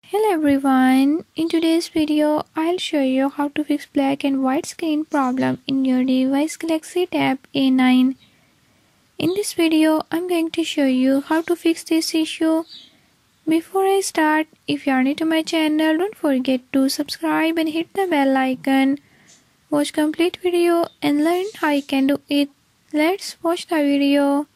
Hello everyone, in today's video I'll show you how to fix black and white screen problem in your device Galaxy Tab A9. In this video I'm going to show you how to fix this issue. Before I start, if you are new to my channel, don't forget to subscribe and hit the bell icon. Watch complete video and learn how you can do it. Let's watch the video.